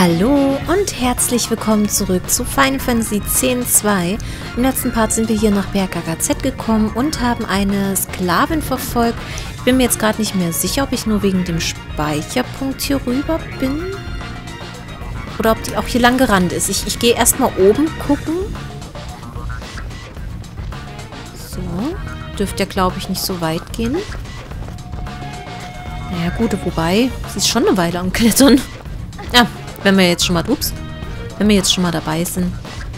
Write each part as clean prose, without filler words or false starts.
Hallo und herzlich willkommen zurück zu Final Fantasy X-2. Im letzten Part sind wir hier nach Berg AGZ gekommen und haben eine Sklavin verfolgt. Ich bin mir jetzt gerade nicht mehr sicher, ob ich nur wegen dem Speicherpunkt hier rüber bin. Oder ob die auch hier lang gerannt ist. Ich gehe erstmal oben gucken. So, dürfte ja glaube ich nicht so weit gehen. Naja gut, wobei, sie ist schon eine Weile am Klettern. Ja. Wenn wir jetzt schon mal, wenn wir jetzt schon mal dabei sind.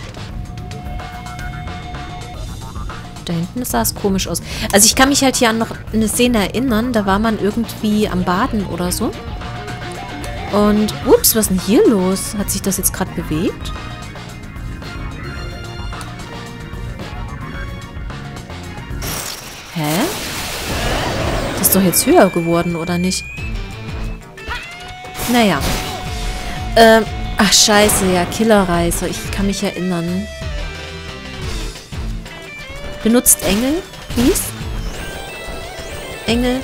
Da hinten sah es komisch aus. Also ich kann mich halt hier an noch eine Szene erinnern, da war man irgendwie am Baden oder so. Und, ups, was ist denn hier los? Hat sich das jetzt gerade bewegt? Hä? Das ist doch jetzt höher geworden, oder nicht? Naja. Ach scheiße, ja, Killerreißer. Ich kann mich erinnern. Benutzt Engel, please. Engel.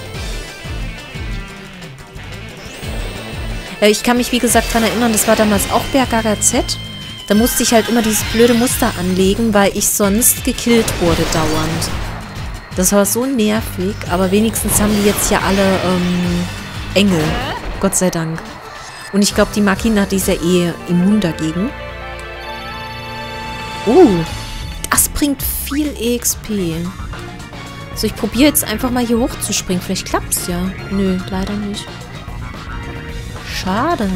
Ich kann mich, wie gesagt, daran erinnern, das war damals auch Berg AGZ. Da musste ich halt immer dieses blöde Muster anlegen, weil ich sonst gekillt wurde dauernd. Das war so nervig, aber wenigstens haben die jetzt ja alle Engel. Gott sei Dank. Und ich glaube, die Makina, die ist ja eh immun dagegen. Das bringt viel EXP. So, ich probiere jetzt einfach mal hier hochzuspringen. Vielleicht klappt es ja. Nö, leider nicht. Schade.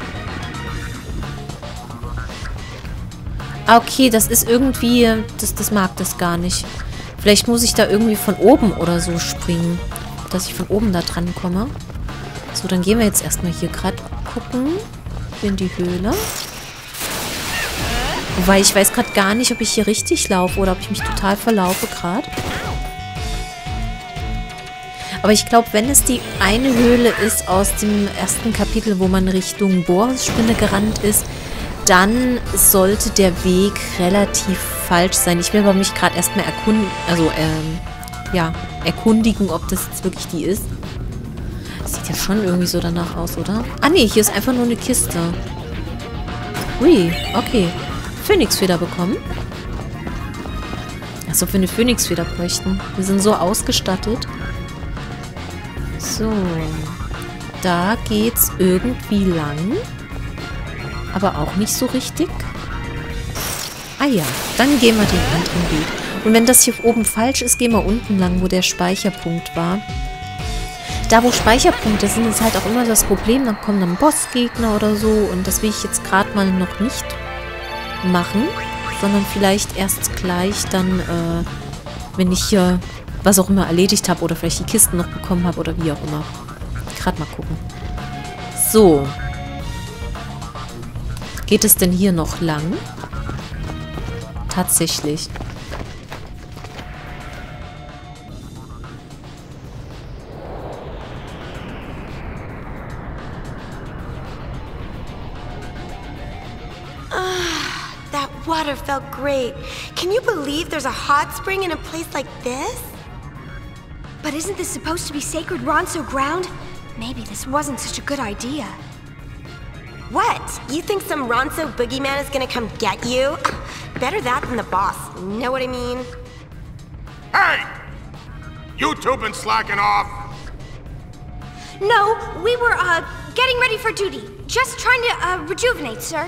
Okay, das ist irgendwie... Das mag das gar nicht. Vielleicht muss ich da irgendwie von oben oder so springen. Dass ich von oben da dran komme. So, dann gehen wir jetzt erstmal hier gerade gucken. In die Höhle. Wobei, ich weiß gerade gar nicht, ob ich hier richtig laufe oder ob ich mich total verlaufe gerade. Aber ich glaube, wenn es die eine Höhle ist aus dem ersten Kapitel, wo man Richtung Bohrspinne gerannt ist, dann sollte der Weg relativ falsch sein. Ich will aber mich gerade erstmal erkundigen, ob das jetzt wirklich die ist. Sieht ja schon irgendwie so danach aus, oder? Ah, nee, hier ist einfach nur eine Kiste. Ui, okay. Phönixfeder bekommen. Als ob wir eine Phönixfeder bräuchten. Wir sind so ausgestattet. So. Da geht's irgendwie lang. Aber auch nicht so richtig. Ah ja, dann gehen wir den anderen Weg. Und wenn das hier oben falsch ist, gehen wir unten lang, wo der Speicherpunkt war. Da, wo Speicherpunkte sind, ist halt auch immer das Problem. Dann kommen dann Bossgegner oder so. Und das will ich jetzt gerade mal noch nicht machen. Sondern vielleicht erst gleich dann, wenn ich hier was auch immer erledigt habe. Oder vielleicht die Kisten noch bekommen habe. Oder wie auch immer. Gerade mal gucken. So. Geht es denn hier noch lang? Tatsächlich. Water felt great. Can you believe there's a hot spring in a place like this? But isn't this supposed to be sacred Ronso ground? Maybe this wasn't such a good idea. What? You think some Ronso boogeyman is gonna come get you? Better that than the boss. Know what I mean? Hey! You two been slacking off? No, we were, getting ready for duty. Just trying to, rejuvenate, sir.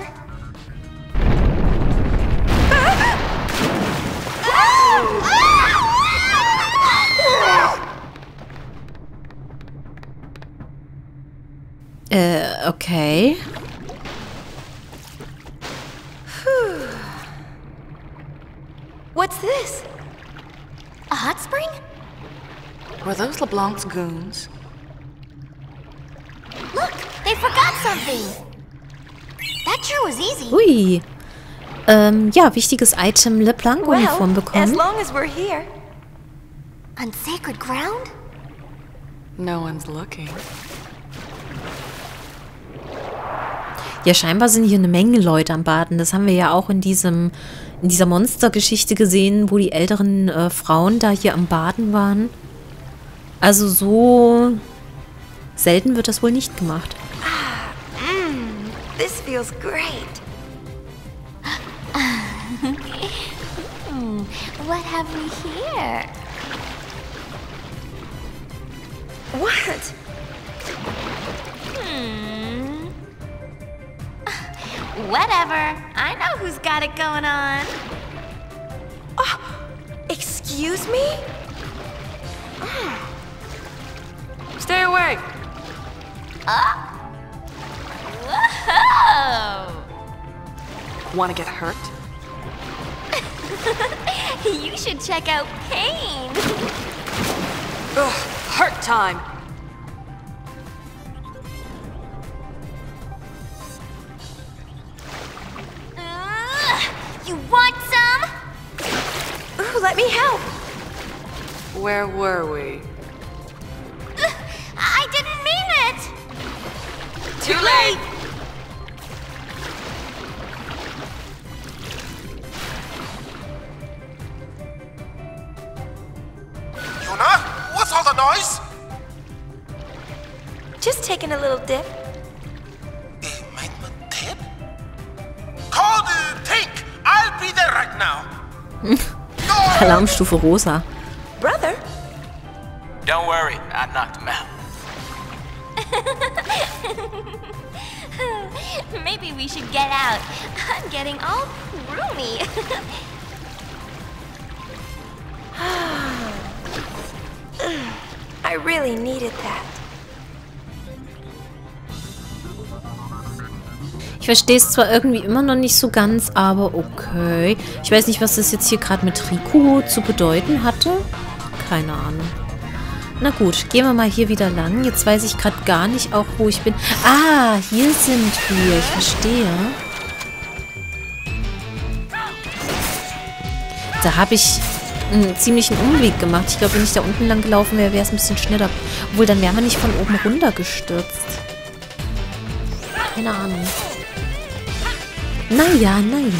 Okay. What's this? A hot spring? Were those LeBlanc's goons? Look, they forgot something. That sure was easy. Ui. Ja, wichtiges Item, LeBlanc-Uniform bekommen. As long as we're here. On sacred ground? No one's looking. Ja, scheinbar sind hier eine Menge Leute am Baden. Das haben wir ja auch in dieser Monstergeschichte gesehen, wo die älteren Frauen da hier am Baden waren. Also so selten wird das wohl nicht gemacht. This feels great. What have we here? What? Whatever. I know who's got it going on. Oh, excuse me? Stay away. Whoa! Want to get hurt? You should check out Pain. Ugh, hurt time. You want some? Ooh, let me help. Where were we? I didn't mean it. Too late. Yuna, what's all the noise? Just taking a little dip. Make me tip? Call the tank. I'll be there right now. Alarmstufe Rosa. Brother? Don't worry, I knocked him out. Maybe we should get out. I'm getting all roomy. I really needed that. Ich verstehe es zwar irgendwie immer noch nicht so ganz, aber okay. Ich weiß nicht, was das jetzt hier gerade mit Riku zu bedeuten hatte. Keine Ahnung. Na gut, gehen wir mal hier wieder lang. Jetzt weiß ich gerade gar nicht auch, wo ich bin. Ah, hier sind wir. Ich verstehe. Da habe ich einen ziemlichen Umweg gemacht. Ich glaube, wenn ich da unten lang gelaufen wäre, wäre es ein bisschen schneller. Obwohl, dann wären wir nicht von oben runter gestürzt. Keine Ahnung. Naja, naja.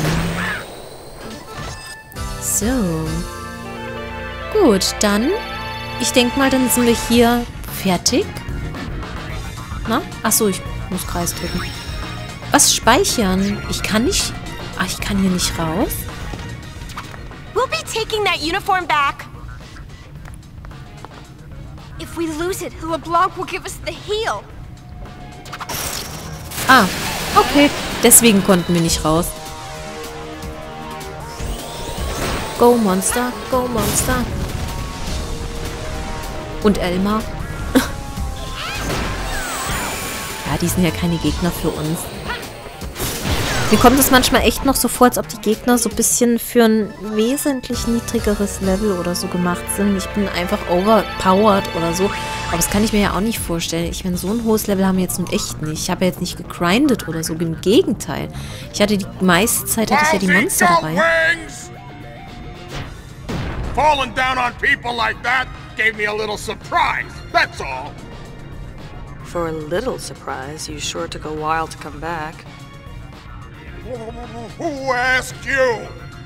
So. Gut, dann... Ich denke mal, dann sind wir hier fertig. Na? Achso, ich muss Kreis drücken. Was speichern? Ich kann nicht... Ach, ich kann hier nicht raus. We'll be taking that uniform back. If we lose it, LeBlanc will give us the heel. Ah, okay. Deswegen konnten wir nicht raus. Go, Monster. Go, Monster. Und Elmar. Ja, die sind ja keine Gegner für uns. Mir kommt es manchmal echt noch so vor, als ob die Gegner so ein bisschen für ein wesentlich niedrigeres Level oder so gemacht sind. Ich bin einfach overpowered oder so. Aber das kann ich mir ja auch nicht vorstellen. Ich meine, so ein hohes Level haben wir jetzt nun echt nicht. Ich habe ja jetzt nicht gegrindet oder so. Im Gegenteil. Ich hatte die meiste Zeit hatte ich ja die Monster dabei. Falling down on people like that gave me a little surprise, that's all. For a little surprise, you sure took a while to come back. Who asked you?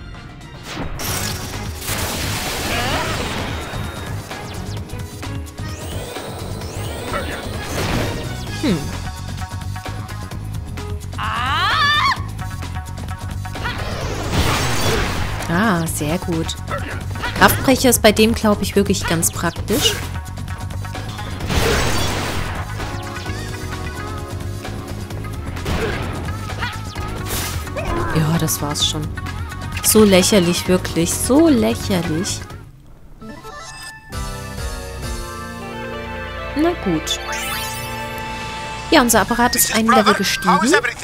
Ah, sehr gut. Kraftbrecher ist bei dem, glaube ich, wirklich ganz praktisch. Ja, das war's schon. So lächerlich, wirklich. So lächerlich. Na gut. Ja, unser Apparat ist ein Level gestiegen.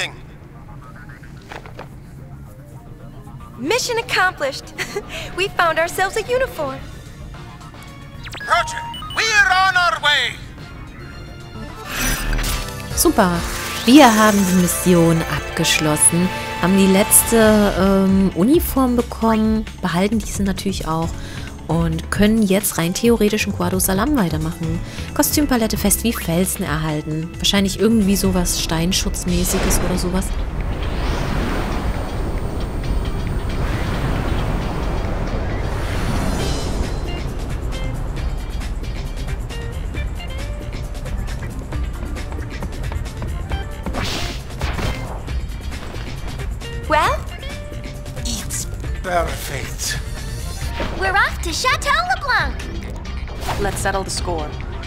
Mission accomplished. We found ourselves a uniform. Roger, we're on our way. Super. Wir haben die Mission abgeschlossen. Haben die letzte Uniform bekommen. Behalten diese natürlich auch. Und können jetzt rein theoretisch in Guado Salam weitermachen. Kostümpalette fest wie Felsen erhalten. Wahrscheinlich irgendwie sowas Steinschutzmäßiges oder sowas. Well? It's perfect. We're off to Chateau LeBlanc. Let's settle the score.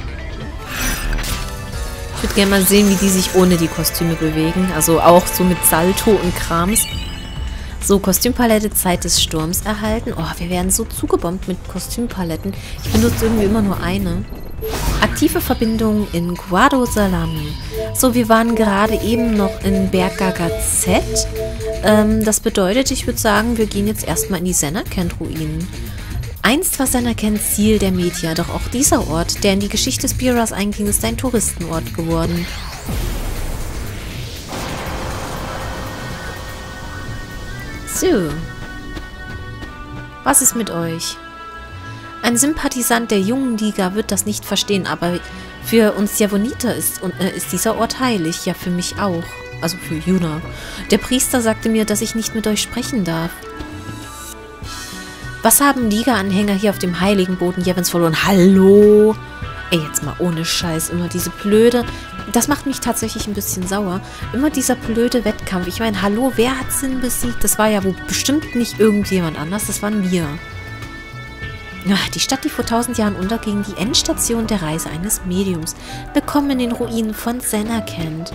Ich würde gerne mal sehen, wie die sich ohne die Kostüme bewegen. Also auch so mit Salto und Krams. So, Kostümpalette Zeit des Sturms erhalten. Oh, wir werden so zugebombt mit Kostümpaletten. Ich benutze irgendwie immer nur eine. Aktive Verbindung in Guadosalam. So, wir waren gerade eben noch in Bergaga Z. Das bedeutet, ich würde sagen, wir gehen jetzt erstmal in die Senakent-Ruinen. Einst war Senakent Ziel der Media, doch auch dieser Ort, der in die Geschichte Spiras einging, ist ein Touristenort geworden. So. Was ist mit euch? Ein Sympathisant der jungen Liga wird das nicht verstehen, aber für uns Javoniter ist dieser Ort heilig. Ja, für mich auch. Also für Yuna. Der Priester sagte mir, dass ich nicht mit euch sprechen darf. Was haben Liga-Anhänger hier auf dem heiligen Boden Yevons verloren? Hallo? Ey, jetzt mal ohne Scheiß. Immer diese blöde... Das macht mich tatsächlich ein bisschen sauer. Immer dieser blöde Wettkampf. Ich meine, hallo, wer hat Sin besiegt? Das war ja wohl bestimmt nicht irgendjemand anders. Das waren wir. Ach, die Stadt, die vor 1000 Jahren unterging, die Endstation der Reise eines Mediums. Willkommen in den Ruinen von Senakent.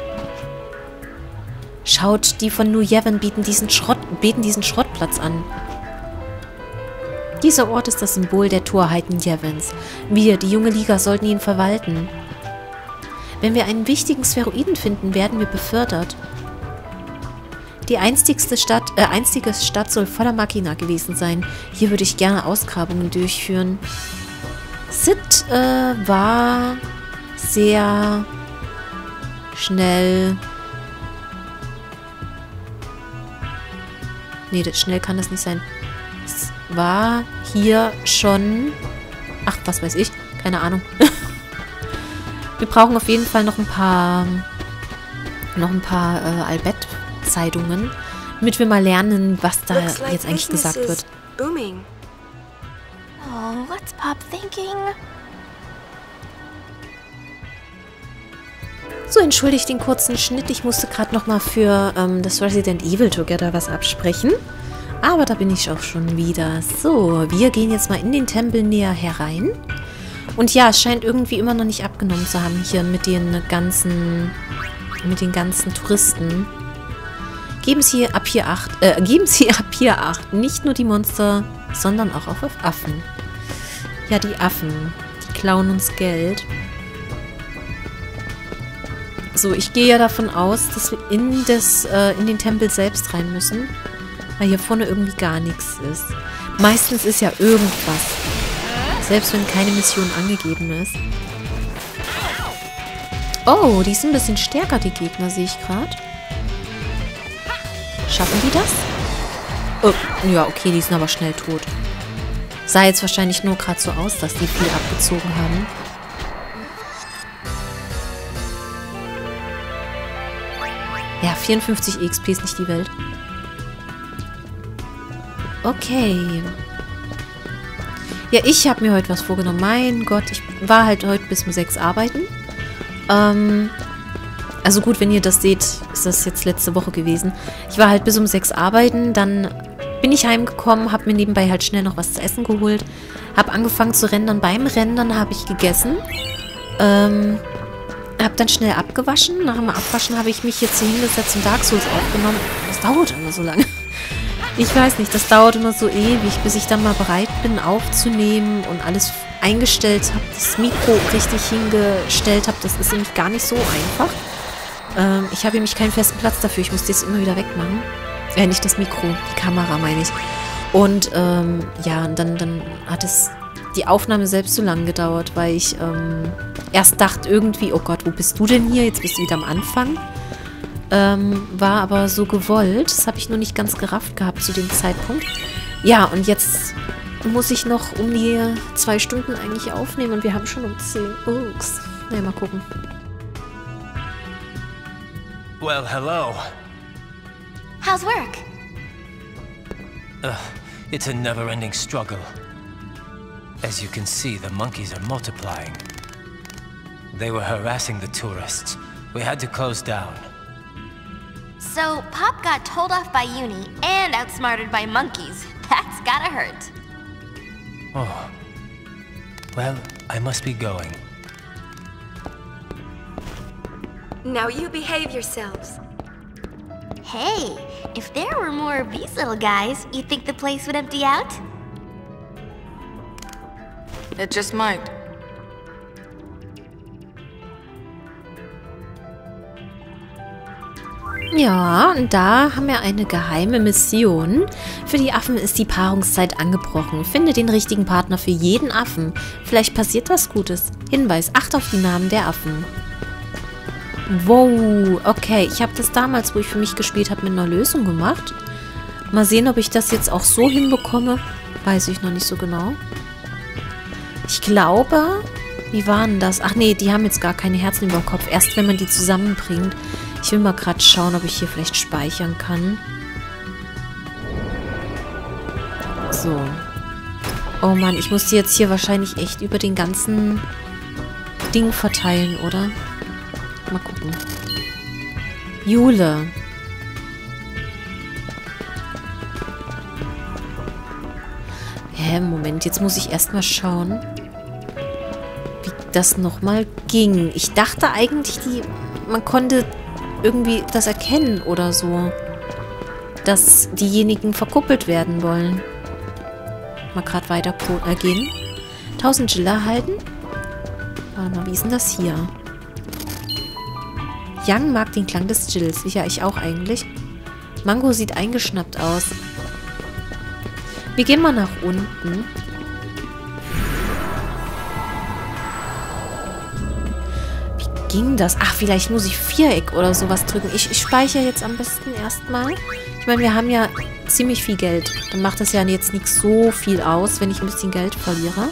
Schaut, die von New Yevon beten diesen Schrottplatz an. Dieser Ort ist das Symbol der Torheiten Yevons. Wir, die junge Liga, sollten ihn verwalten. Wenn wir einen wichtigen Spheroiden finden, werden wir befördert. Die einstige Stadt soll voller Machina gewesen sein. Hier würde ich gerne Ausgrabungen durchführen. Sid war sehr schnell... Nee, schnell kann das nicht sein. Es war hier schon... Ach, was weiß ich. Keine Ahnung. Wir brauchen auf jeden Fall noch ein paar Albert-Zeitungen, damit wir mal lernen, was da jetzt eigentlich gesagt wird. Booming. Oh, what's Pop thinking? So, entschuldigt den kurzen Schnitt. Ich musste gerade noch mal für das Resident Evil Together was absprechen. Aber da bin ich auch schon wieder. So, wir gehen jetzt mal in den Tempel näher herein. Und ja, es scheint irgendwie immer noch nicht abgenommen zu haben hier mit den ganzen Touristen. Geben Sie ab hier Acht. Nicht nur die Monster, sondern auch auf Affen. Ja, die Affen. Die klauen uns Geld. So, ich gehe ja davon aus, dass wir in den Tempel selbst rein müssen. Weil hier vorne irgendwie gar nichts ist. Meistens ist ja irgendwas. Selbst wenn keine Mission angegeben ist. Oh, die sind ein bisschen stärker, die Gegner, sehe ich gerade. Schaffen die das? Oh, ja, okay, die sind aber schnell tot. Sah jetzt wahrscheinlich nur gerade so aus, dass die viel abgezogen haben. Ja, 54 EXP ist nicht die Welt. Okay. Ja, ich habe mir heute was vorgenommen. Mein Gott, ich war halt heute bis um 6 arbeiten. Also gut, wenn ihr das seht, ist das jetzt letzte Woche gewesen. Ich war halt bis um 6 arbeiten, dann bin ich heimgekommen, habe mir nebenbei halt schnell noch was zu essen geholt, habe angefangen zu rendern. Beim Rendern habe ich gegessen, habe dann schnell abgewaschen. Nach dem Abwaschen habe ich mich jetzt hier hingesetzt und Dark Souls aufgenommen. Das dauert immer so lange. Ich weiß nicht, das dauert immer so ewig, bis ich dann mal bereit bin aufzunehmen und alles eingestellt habe, das Mikro richtig hingestellt habe. Das ist nämlich gar nicht so einfach. Ich habe nämlich keinen festen Platz dafür. Ich muss das immer wieder wegmachen. Nicht das Mikro, die Kamera meine ich. Und ja, und dann hat es die Aufnahme selbst so lange gedauert, weil ich erst dachte irgendwie, oh Gott, wo bist du denn hier? Jetzt bist du wieder am Anfang. War aber so gewollt. Das habe ich nur nicht ganz gerafft gehabt zu dem Zeitpunkt. Ja, und jetzt muss ich noch um die 2 Stunden eigentlich aufnehmen und wir haben schon um 10. Ups. Na ja, mal gucken. Well, hello. How's work? It's a never-ending struggle. As you can see, the monkeys are multiplying. They were harassing the tourists. We had to close down. So, Pop got told off by Uni and outsmarted by monkeys. That's gotta hurt. Oh. Well, I must be going. Now you behave yourselves. Hey, if there were more of these little guys, you think the place would empty out? It just might. Ja, und da haben wir eine geheime Mission. Für die Affen ist die Paarungszeit angebrochen. Finde den richtigen Partner für jeden Affen. Vielleicht passiert was Gutes. Hinweis, acht auf die Namen der Affen. Wow, okay. Ich habe das damals, wo ich für mich gespielt habe, mit einer Lösung gemacht. Mal sehen, ob ich das jetzt auch so hinbekomme. Weiß ich noch nicht so genau. Ich glaube, wie war denn das? Ach nee, die haben jetzt gar keine Herzen über dem Kopf. Erst wenn man die zusammenbringt. Ich will mal gerade schauen, ob ich hier vielleicht speichern kann. So. Oh Mann, ich muss die jetzt hier wahrscheinlich echt über den ganzen Ding verteilen, oder? Mal gucken. Jule. Moment, jetzt muss ich erstmal schauen, wie das nochmal ging. Ich dachte eigentlich, man konnte irgendwie das erkennen oder so, dass diejenigen verkuppelt werden wollen. Mal gerade weiter gehen. 1000 Jill erhalten. Warte mal, wie ist denn das hier? Young mag den Klang des Jills. Ja, ich auch eigentlich. Mango sieht eingeschnappt aus. Wir gehen mal nach unten. Wie ging das? Ach, vielleicht muss ich Viereck oder sowas drücken. Ich speichere jetzt am besten erstmal. Ich meine, wir haben ja ziemlich viel Geld. Dann macht das ja jetzt nicht so viel aus, wenn ich ein bisschen Geld verliere.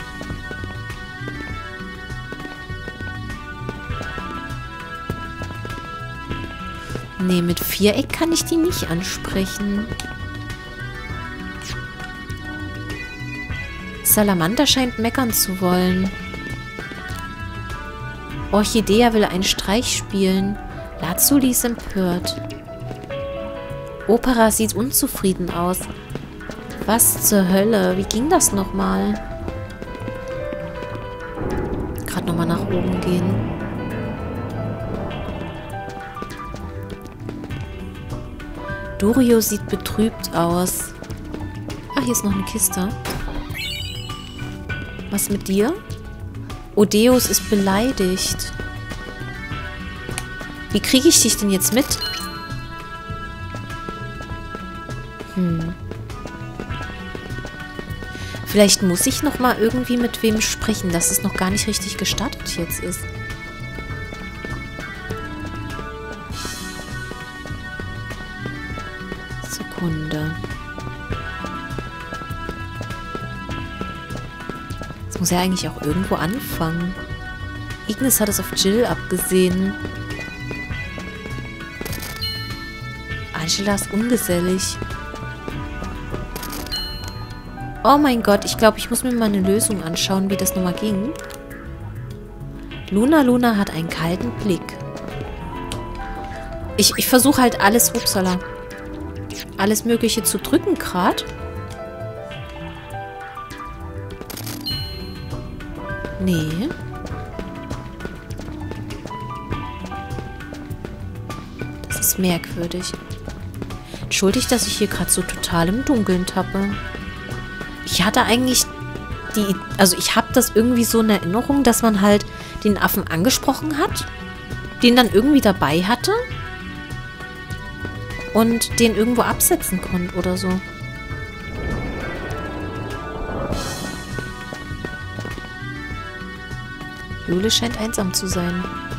Nee, mit Viereck kann ich die nicht ansprechen. Salamander scheint meckern zu wollen. Orchidea will einen Streich spielen. Lazuli ist empört. Opera sieht unzufrieden aus. Was zur Hölle? Wie ging das nochmal? Gerade nochmal nach oben gehen. Dorio sieht betrübt aus. Ah, hier ist noch eine Kiste. Was mit dir? Odeus ist beleidigt. Wie kriege ich dich denn jetzt mit? Vielleicht muss ich noch mal irgendwie mit wem sprechen, dass es noch gar nicht richtig gestartet jetzt ist. Sekunde. Das muss ja eigentlich auch irgendwo anfangen. Ignis hat es auf Jill abgesehen. Angela ist ungesellig. Oh mein Gott, ich glaube, ich muss mir mal eine Lösung anschauen, wie das nochmal ging. Luna hat einen kalten Blick. Ich versuche halt alles, upsala, alles Mögliche zu drücken gerade. Nee. Das ist merkwürdig. Entschuldigt, dass ich hier gerade so total im Dunkeln tappe. Ich hatte eigentlich also ich habe das irgendwie so in Erinnerung, dass man halt den Affen angesprochen hat, den dann irgendwie dabei hatte und den irgendwo absetzen konnte oder so. Jule scheint einsam zu sein.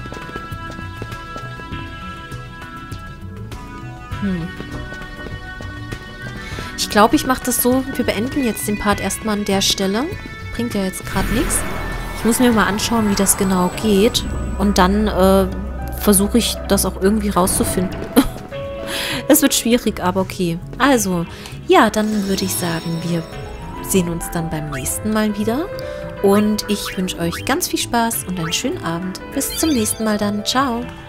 Ich glaube, ich mache das so, wir beenden jetzt den Part erstmal an der Stelle. Bringt ja jetzt gerade nichts. Ich muss mir mal anschauen, wie das genau geht. Und dann versuche ich das auch irgendwie rauszufinden. Es wird schwierig, aber okay. Also, ja, dann würde ich sagen, wir sehen uns dann beim nächsten Mal wieder. Und ich wünsche euch ganz viel Spaß und einen schönen Abend. Bis zum nächsten Mal dann. Ciao.